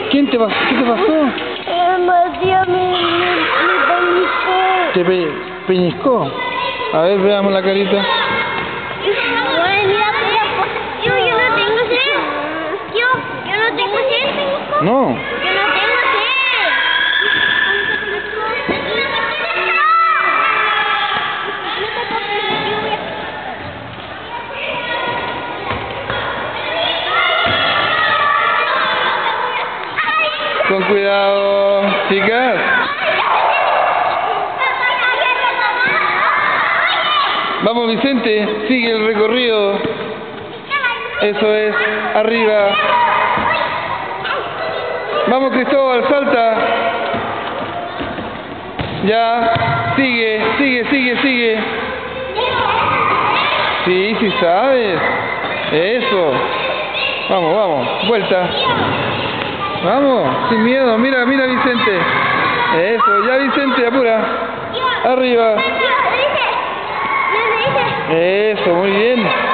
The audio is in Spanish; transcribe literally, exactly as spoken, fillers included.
¿Quién te pasó? ¿Qué te pasó? Eh, Matías me, me, me pellizcó. ¿Te pe peñiscó? A ver, veamos la carita. Bueno, mira, mira, yo, yo no tengo sed. Yo, yo no tengo sed. No. Yo no tengo sed. Con cuidado, chicas. Vamos, Vicente, sigue el recorrido. Eso es, arriba. Vamos, Cristóbal, salta. Ya, sigue, sigue, sigue, sigue. Sí, sí sabes. Eso. Vamos, vamos, vuelta. Vamos, sin miedo, mira, mira, Vicente. Eso, ya, Vicente, apura. Arriba. Eso, muy bien.